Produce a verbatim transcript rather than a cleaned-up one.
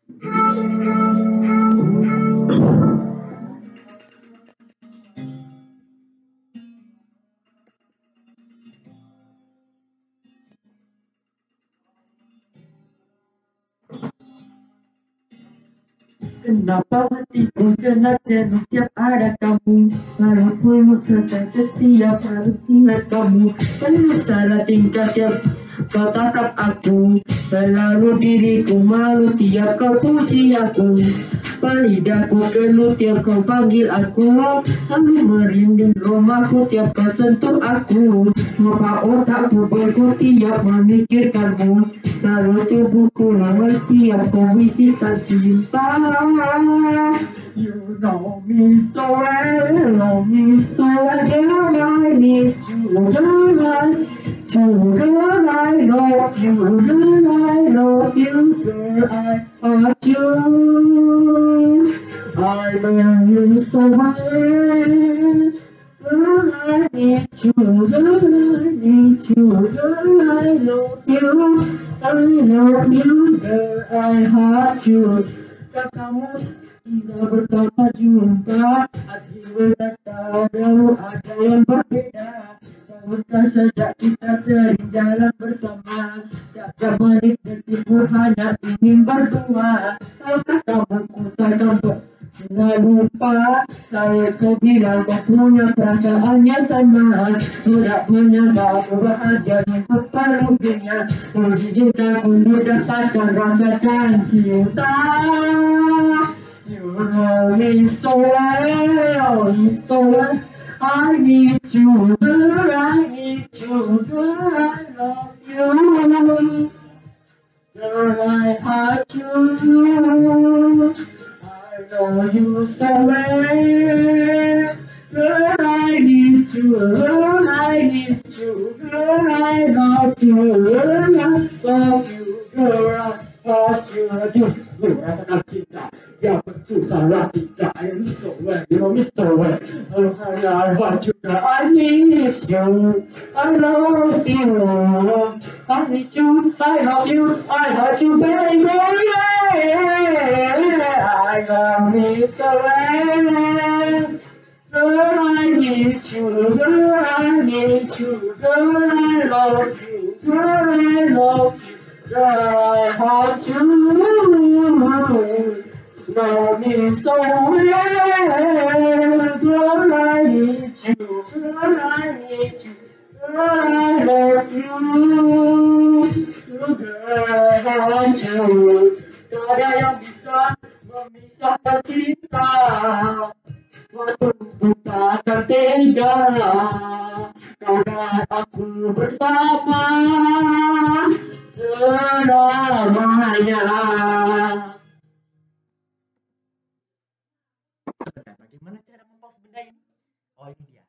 Kenapa hatiku jenak-jenik tiap ada kamu? Walaupun kata setiap harus ingat kamu. Penuh salah tingkah tiap kau tangkap aku. Selalu diriku malu tiap kau puji aku. Lidahku keluh tiap kau panggil aku. Lalu merinding romaku tiap kau sentuh aku. Maka otakku berku tiap memikirkanmu. Lalu tubuhku lama tiap kau bisikan cinta. You know me so well, know me so well, girl, I need you, girl, I, you, girl, I love you, girl, I love you, girl, I want you, I love you so well, girl, I need you, girl, I need you, girl, I love you, I love you, girl, I heart you. Kamu tidak bertemu jumpa, hati berkata dahulu ada yang berbeda. Tahukah sejak kita sering jalan bersama, tiap menit detikku hanya ingin berdua. Tahukah kamu ku takkan pernah lupa, saya kau bilang kau punya perasaannya sama. Tidak menyangka aku bahagia untuk peluknya, kau izinkan untuk dapatkan rasakan cinta. You know me so well, me so well. I need you, girl, I need you, girl, I love you, girl, I heart you, I know you so well, girl, I need you, girl, I need you, girl, I love you, girl, I love you, girl, I want you, aduh, lu rasakan cinta. Ya betul salah tidak. I am so well, you know me so well. Oh, I want you, I need you, I love you, I need you, I love you, I want you, baby. I love me so well. Girl, I need you, girl, I need you, girl, I love you, girl, I love you, girl, I want you. Love me so well, girl, I need you, girl, I need you, girl, I love you, girl, I want you. Tak ada yang bisa memisahkan cinta, waktu kita akan tega, kau dan aku bersama selamanya. Bagaimana cara membawa benda ini? Oh, ini dia.